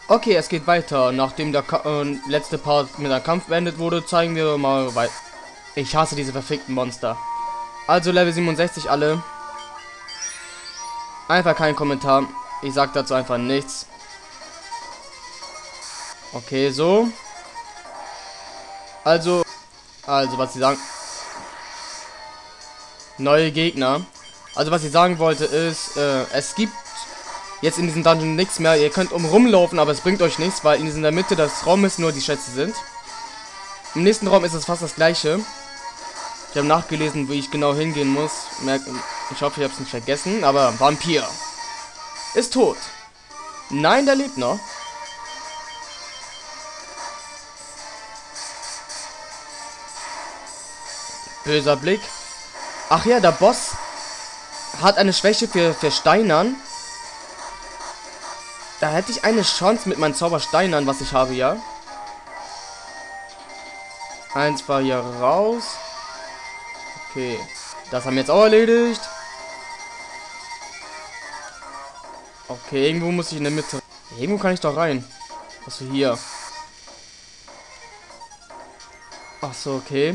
Okay, es geht weiter. Nachdem der letzte Part mit einem Kampf beendet wurde, zeigen wir mal weiter. Ich hasse diese verfickten Monster. Also Level 67 alle. Einfach kein Kommentar. Ich sag dazu einfach nichts. Okay, so. Also was sie sagen. Neue Gegner. Also was ich sagen wollte ist, es gibt jetzt in diesem Dungeon nichts mehr. Ihr könnt rumlaufen, aber es bringt euch nichts, weil in der Mitte des Raumes nur die Schätze sind. Im nächsten Raum ist es fast das gleiche. Ich habe nachgelesen, wie ich genau hingehen muss. Ich hoffe, ich habe es nicht vergessen. Aber Vampir ist tot. Nein, der lebt noch. Böser Blick. Ach ja, der Boss hat eine Schwäche für Steinern. Da hätte ich eine Chance mit meinen Zaubersteinern, was ich habe, ja. Eins war hier raus. Okay, das haben wir jetzt auch erledigt. Okay, irgendwo muss ich in der Mitte. Irgendwo kann ich doch rein. Achso, hier. Achso, okay.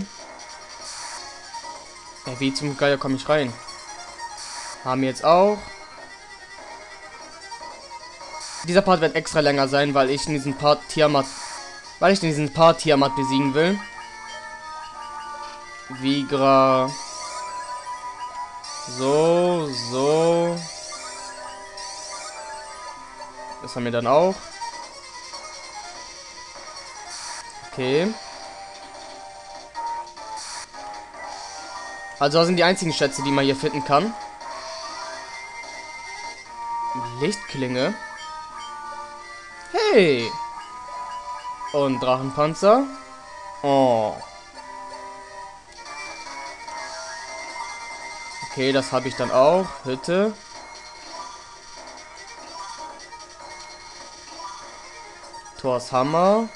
Ja, wie zum Geier komme ich rein? Haben wir jetzt auch. Dieser Part wird extra länger sein, weil ich in diesem Part Tiamat besiegen will. Vigra. So. Das haben wir dann auch. Okay. Also das sind die einzigen Schätze, die man hier finden kann. Lichtklinge. Hey! Und Drachenpanzer. Oh. Okay, das habe ich dann auch. Hütte. Thors Hammer.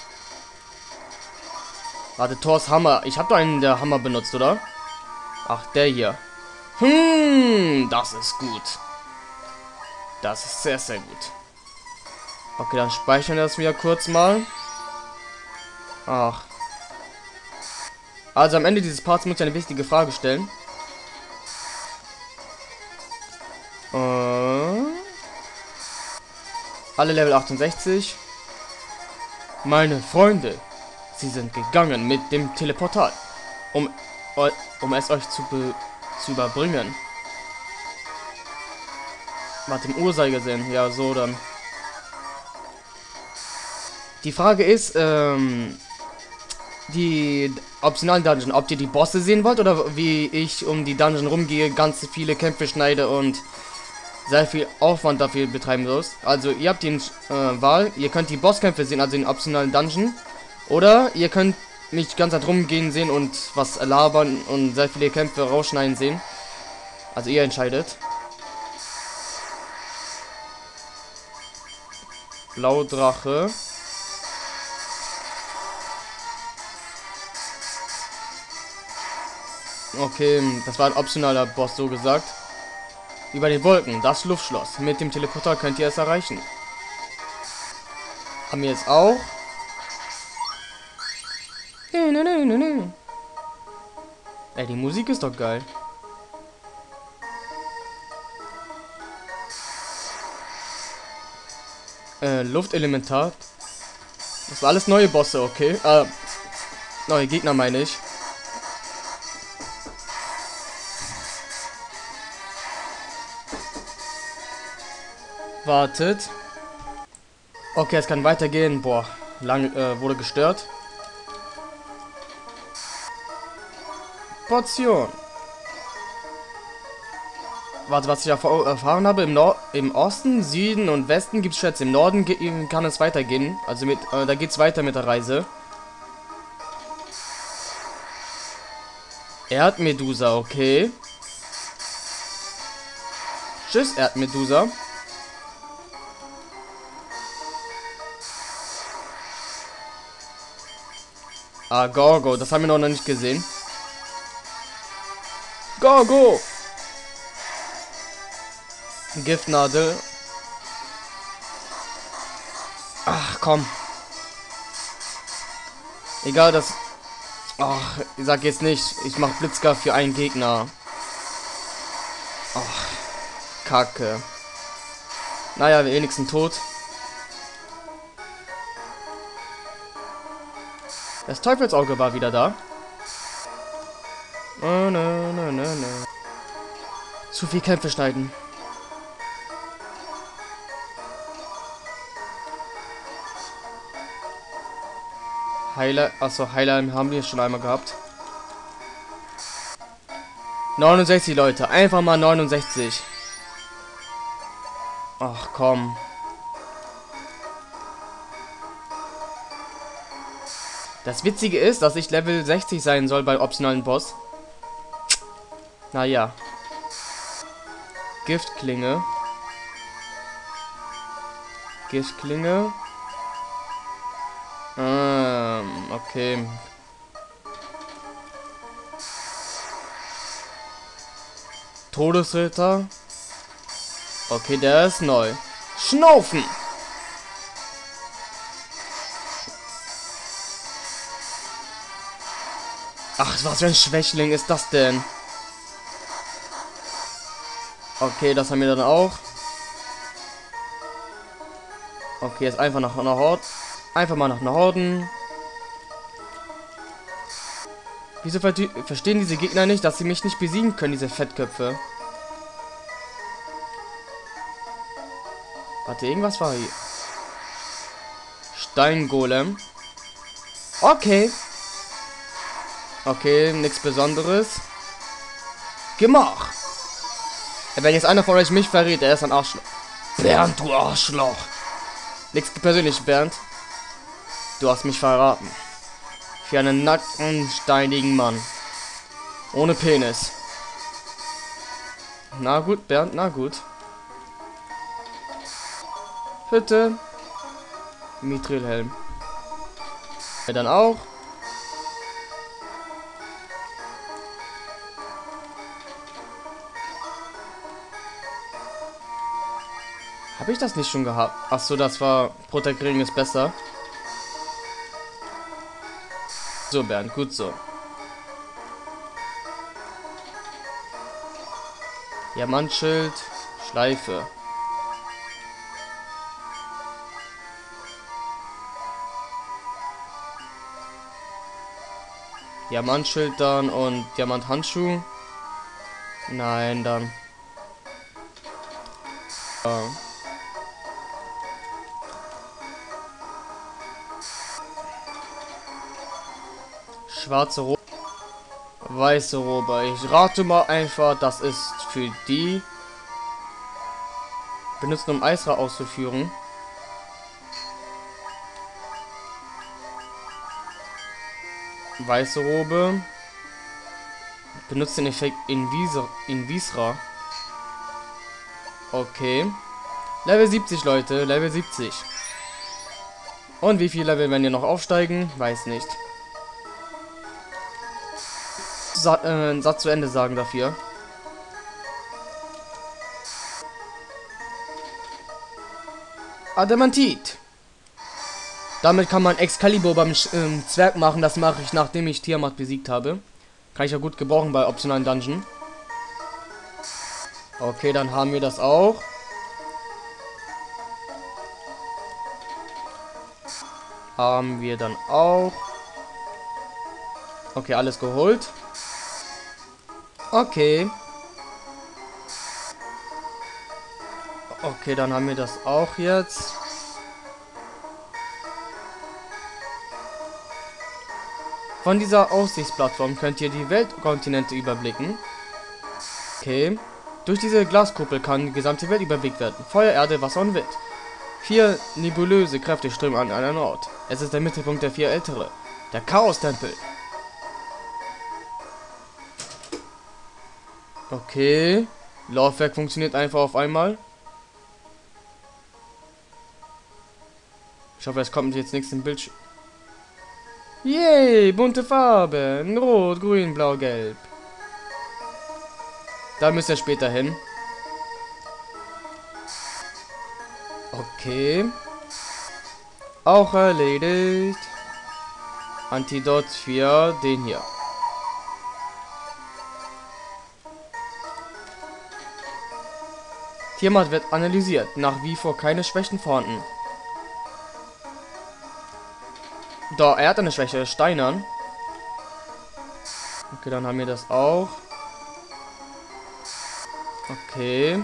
Warte, Thors Hammer. Ich habe doch einen der Hammer benutzt, oder? Ach, der hier. Das ist gut. Das ist sehr, sehr gut. Okay, dann speichern wir das wieder kurz mal. Ach. Also am Ende dieses Parts muss ich eine wichtige Frage stellen. Alle Level 68. Meine Freunde, sie sind gegangen mit dem Teleportal, um es euch zu überbringen. Warte, im Uhr gesehen. Ja, so dann. Die Frage ist, die optionalen Dungeon, ob ihr die Bosse sehen wollt oder wie ich um die Dungeon rumgehe, ganz viele Kämpfe schneide und sehr viel Aufwand dafür betreiben muss. Also ihr habt die Wahl, ihr könnt die Bosskämpfe sehen, also den optionalen Dungeon, oder ihr könnt mich ganz halt rumgehen sehen und was labern und sehr viele Kämpfe rausschneiden sehen. Also ihr entscheidet. Blaudrache. Okay, das war ein optionaler Boss, so gesagt. Über den Wolken, das Luftschloss. Mit dem Teleporter könnt ihr es erreichen. Haben wir jetzt auch. Ey, die Musik ist doch geil. Luftelementar. Das war alles neue Bosse, okay. Neue Gegner meine ich. Wartet. Okay, es kann weitergehen. Boah, lang wurde gestört. Portion. Warte, was ich erfahren habe, im Osten, Süden und Westen gibt es Schätze. Im Norden kann es weitergehen. Also da geht's weiter mit der Reise. Erdmedusa, okay. Tschüss, Erdmedusa. Ah, Gorgo, das haben wir noch nicht gesehen. Gorgo! Giftnadel. Ach, komm. Egal, das... Ach, ich sag jetzt nicht, ich mach Blitzgar für einen Gegner. Ach, Kacke. Naja, wir wenigstens tot. Das Teufelsauge war wieder da. Oh, no, no, no, no. Zu viel Kämpfe schneiden. Heiler, achso, Heiler haben wir schon einmal gehabt. 69 Leute, einfach mal 69. Ach komm. Das Witzige ist, dass ich Level 60 sein soll bei optionalen Boss. Naja. Giftklinge. Giftklinge. Okay. Todesritter. Okay, der ist neu. Schnaufen. Ach, was für ein Schwächling ist das denn? Okay, das haben wir dann auch. Okay, jetzt einfach nach Norden. Einfach mal nach Norden. Wieso verstehen diese Gegner nicht, dass sie mich nicht besiegen können, diese Fettköpfe? Warte, irgendwas war hier. Steingolem. Okay. Okay, nichts Besonderes. Gemach. Wenn jetzt einer von euch mich verrät, er ist ein Arschloch. Bernd, du Arschloch. Nichts persönlich, Bernd. Du hast mich verraten. Für einen nackten, steinigen Mann. Ohne Penis. Na gut, Bernd, na gut. Bitte. Mithrilhelm. Ja, dann auch. Habe ich das nicht schon gehabt? Achso, das war Protekring ist besser. So, Bernd, gut so. Diamantschild, Schleife. Diamantschild dann und Diamanthandschuh. Nein, dann. Ja. Schwarze Robe. Weiße Robe. Ich rate mal einfach, das ist für die. Benutzen, um Eisra auszuführen. Weiße Robe. Benutzt den Effekt in Visra. Okay. Level 70, Leute. Level 70. Und wie viel Level werden wir noch aufsteigen? Weiß nicht. Einen Satz zu Ende sagen dafür. Adamantit. Damit kann man Excalibur beim Zwerg machen. Das mache ich, nachdem ich Tiamat besiegt habe. Kann ich ja gut gebrauchen bei optionalen Dungeon. Okay, dann haben wir das auch. Haben wir dann auch. Okay, alles geholt. Okay. Okay, dann haben wir das auch jetzt. Von dieser Aussichtsplattform könnt ihr die Weltkontinente überblicken. Okay. Durch diese Glaskuppel kann die gesamte Welt überblickt werden. Feuer, Erde, Wasser und Wind. 4 nebulöse Kräfte strömen an einen Ort. Es ist der Mittelpunkt der 4 Ältere. Der Chaos-Tempel. Okay. Laufwerk funktioniert einfach auf einmal. Ich hoffe, es kommt jetzt nichts im Bildschirm. Yay, bunte Farben. Rot, grün, blau, gelb. Da müsst ihr später hin. Okay. Auch erledigt. Antidot für den hier. Tiamat wird analysiert. Nach wie vor keine Schwächen vorhanden. Doch, er hat eine Schwäche. Steinern. Okay, dann haben wir das auch. Okay.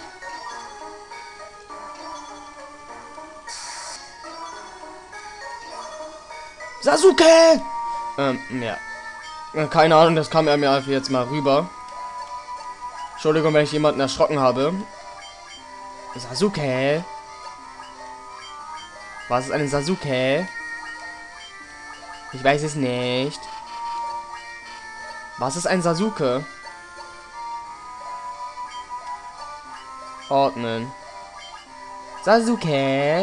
Sasuke! Ja. Keine Ahnung, das kam er mir einfach jetzt mal rüber. Entschuldigung, wenn ich jemanden erschrocken habe. Sasuke? Was ist ein Sasuke? Ich weiß es nicht. Was ist ein Sasuke? Ordnen. Sasuke?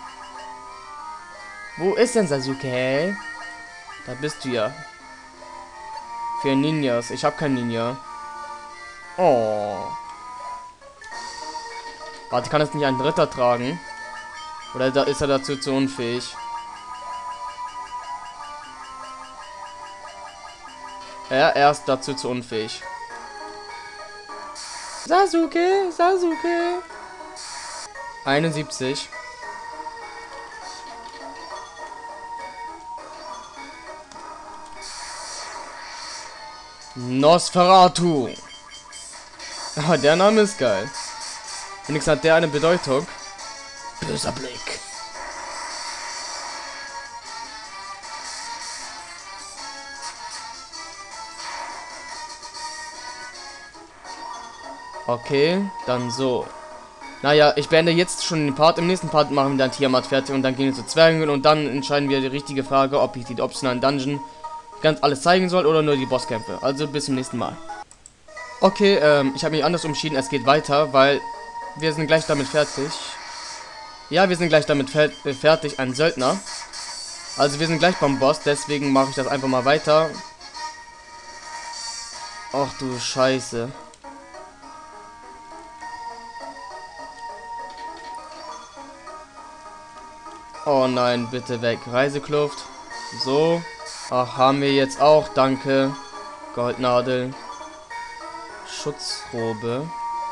Wo ist denn Sasuke? Da bist du ja. Für Ninjas. Ich habe kein Ninja. Oh. Warte, kann es nicht ein Dritter tragen? Oder da ist er dazu zu unfähig? Er ist dazu zu unfähig. Sasuke, Sasuke. 71. Nosferatu. Ah, der Name ist geil. Wenigstens hat der eine Bedeutung. Böser Blick. Okay, dann so. Naja, ich beende jetzt schon den Part. Im nächsten Part machen wir dann Tiamat fertig und dann gehen wir zu Zwergen und dann entscheiden wir die richtige Frage, ob ich die optionalen Dungeon ganz alles zeigen soll oder nur die Bosskämpfe. Also bis zum nächsten Mal. Okay, ich habe mich anders entschieden. Es geht weiter, weil wir sind gleich damit fertig. Ja, wir sind gleich damit fertig, ein Söldner. Also wir sind gleich beim Boss, deswegen mache ich das einfach mal weiter. Ach du Scheiße. Oh nein, bitte weg. Reisekluft. So. Ach, haben wir jetzt auch. Danke. Goldnadel. Schutzrobe.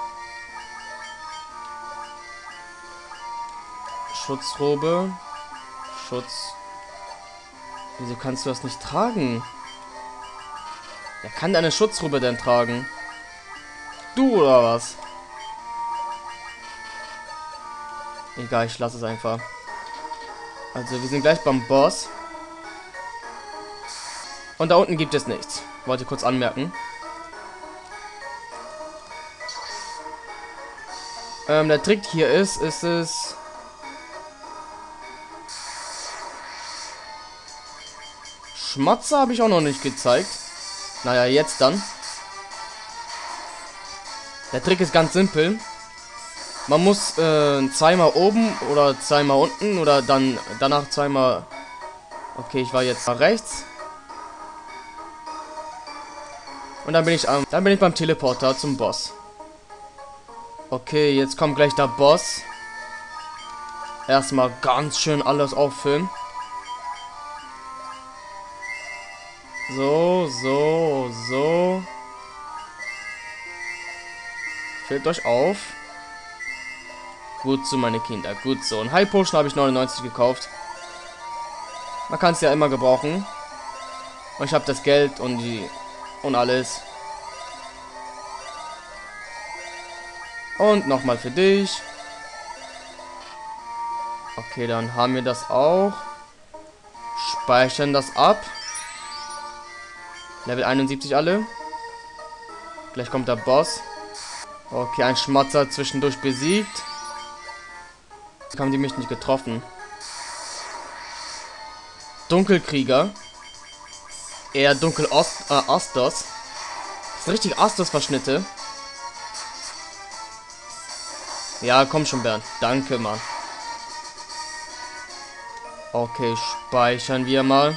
Schutzrobe. Schutz. Wieso kannst du das nicht tragen? Wer kann deine Schutzrobe denn tragen? Du oder was? Egal, ich lasse es einfach. Also, wir sind gleich beim Boss. Und da unten gibt es nichts. Wollte kurz anmerken. Der Trick hier ist es... Schmatzer habe ich auch noch nicht gezeigt. Naja, jetzt dann. Der Trick ist ganz simpel. Man muss zweimal oben oder zweimal unten oder dann danach zweimal... Okay, ich war jetzt nach rechts. Und dann bin ich beim Teleporter zum Boss. Okay, jetzt kommt gleich der Boss. Erstmal ganz schön alles auffüllen. So. Füllt euch auf. Gut so, meine Kinder. Gut so. Ein High Potion habe ich 99 gekauft. Man kann es ja immer gebrauchen. Und ich habe das Geld und alles. Und nochmal für dich. Okay, dann haben wir das auch. Speichern das ab. Level 71 alle. Gleich kommt der Boss. Okay, ein Schmatzer zwischendurch besiegt. Jetzt haben die mich nicht getroffen. Dunkelkrieger. Eher Astos. Das ist richtig Astos-Verschnitte. Ja, komm schon, Bernd. Danke, Mann. Okay, speichern wir mal.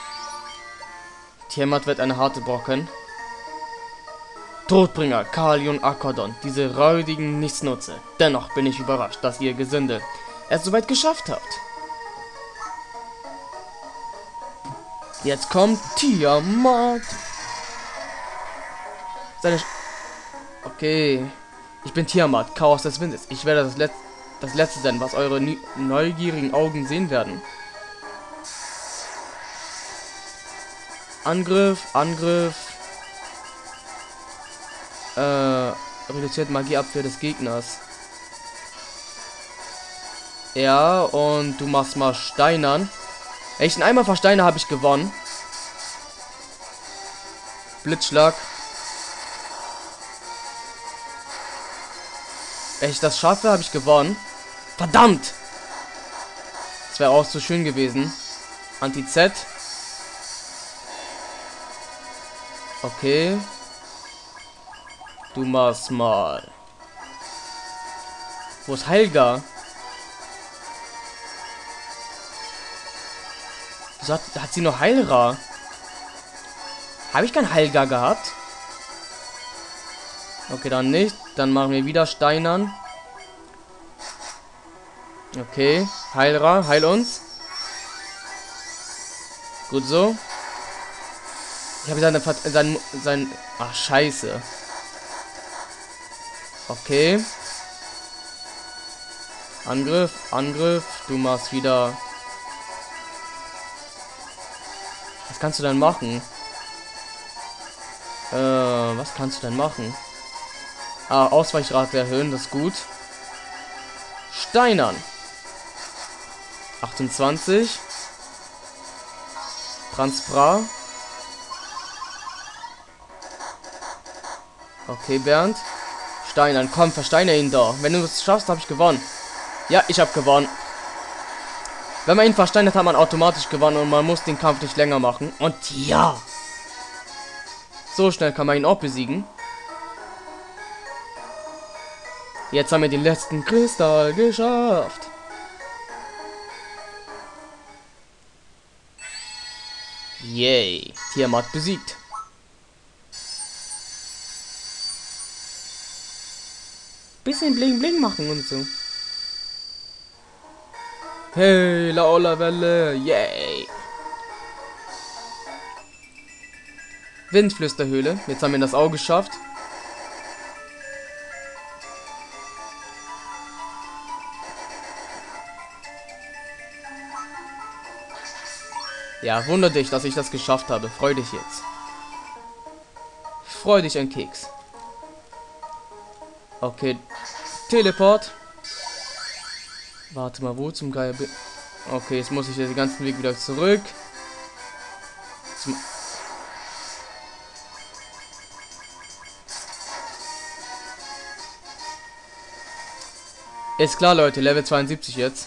Tiamat wird eine harte Brocken. Todbringer, Kali und Akkodon, diese räudigen Nichtsnutze. Dennoch bin ich überrascht, dass ihr Gesindel es soweit geschafft habt. Jetzt kommt Tiamat. Okay. Ich bin Tiamat, Chaos des Windes. Ich werde das Letzte sein, was eure neugierigen Augen sehen werden. Angriff. Reduziert Magieabwehr des Gegners. Ja, und du machst mal Steinern. Wenn ich ihn einmal versteine, habe ich gewonnen. Blitzschlag. Wenn ich das schaffe, habe ich gewonnen. Verdammt! Das wäre auch so schön gewesen. Anti-Z. Okay. Du machst mal. Wo ist Helga? Wieso hat sie nur Heilra? Habe ich kein Heilgar gehabt? Okay, dann nicht. Dann machen wir wieder Steinern. Okay. Heilra, heil uns. Gut so. Ich habe sein. Ach, scheiße. Okay. Angriff. Du machst wieder. Was kannst du denn machen? Was kannst du denn machen? Ah, Ausweichrate erhöhen, das ist gut. Steinern. 28. Transpra. Okay, Bernd. Steinern, komm, versteine ihn doch. Wenn du es schaffst, habe ich gewonnen. Ja, ich habe gewonnen. Wenn man ihn versteinert, hat man automatisch gewonnen und man muss den Kampf nicht länger machen. Und ja. So schnell kann man ihn auch besiegen. Jetzt haben wir den letzten Kristall geschafft. Yay. Tiamat besiegt. Bisschen bling bling machen und so. Hey, Laola Welle. Yay. Windflüsterhöhle. Jetzt haben wir das auch geschafft. Ja, wunder dich, dass ich das geschafft habe. Freu dich jetzt. Freu dich, ein Keks. Okay. Teleport. Warte mal, wo zum Geier bin. Okay, jetzt muss ich den ganzen Weg wieder zurück. Ist klar, Leute, Level 72 jetzt.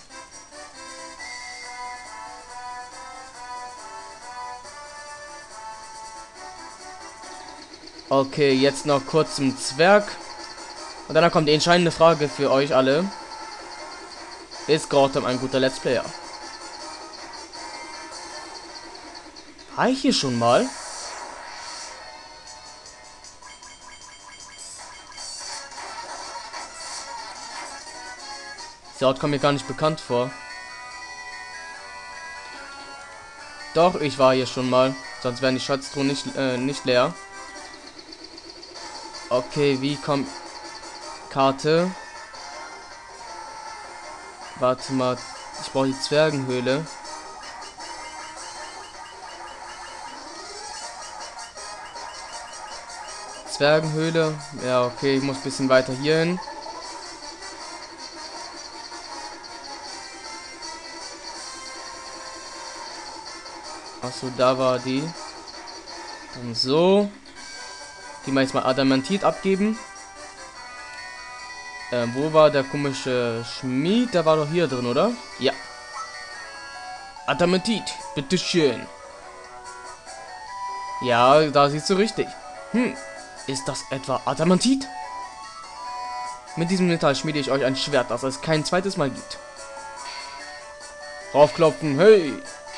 Okay, jetzt noch kurz zum Zwerg. Und dann kommt die entscheidende Frage für euch alle. Ist Gotham ein guter Let's Player? War ich hier schon mal? Der Ort kommt mir gar nicht bekannt vor. Doch, ich war hier schon mal. Sonst wären die Schatztruhen nicht leer. Okay, wie kommt... Karte. Warte mal. Ich brauche die Zwergenhöhle. Zwergenhöhle. Ja, okay, ich muss ein bisschen weiter hier hin. Achso, da war die. Dann so. Die mal jetzt mal Adamantit abgeben. Wo war der komische Schmied? Der war doch hier drin, oder? Ja. Adamantit, bitteschön. Ja, da siehst du richtig. Ist das etwa Adamantit? Mit diesem Metall schmiede ich euch ein Schwert, das es kein zweites Mal gibt. Raufklopfen, hey!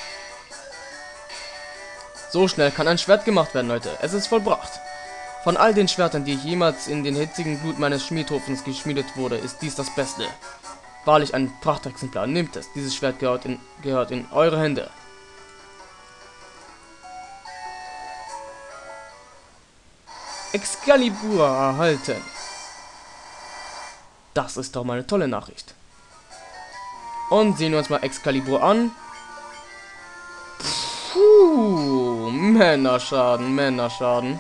So schnell kann ein Schwert gemacht werden, Leute. Es ist vollbracht. Von all den Schwertern, die jemals in den hitzigen Blut meines Schmiedhofens geschmiedet wurde, ist dies das Beste. Wahrlich ein Prachtexemplar. Nehmt es. Dieses Schwert gehört in eure Hände. Excalibur erhalten. Das ist doch mal eine tolle Nachricht. Und sehen wir uns mal Excalibur an. Puh, Männerschaden, Männerschaden.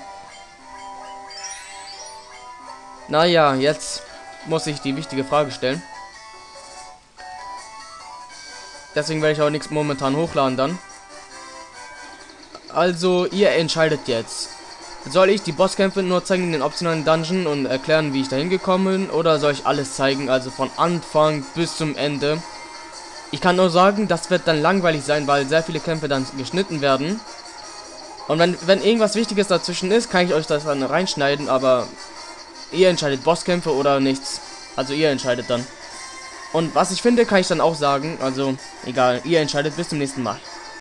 Naja, jetzt muss ich die wichtige Frage stellen. Deswegen werde ich auch nichts momentan hochladen dann. Also, ihr entscheidet jetzt. Soll ich die Bosskämpfe nur zeigen in den optionalen Dungeon und erklären, wie ich dahin gekommen bin? Oder soll ich alles zeigen, also von Anfang bis zum Ende? Ich kann nur sagen, das wird dann langweilig sein, weil sehr viele Kämpfe dann geschnitten werden. Und wenn irgendwas Wichtiges dazwischen ist, kann ich euch das dann reinschneiden, aber ihr entscheidet Bosskämpfe oder nichts. Also ihr entscheidet dann. Und was ich finde, kann ich dann auch sagen. Also egal, ihr entscheidet. Bis zum nächsten Mal.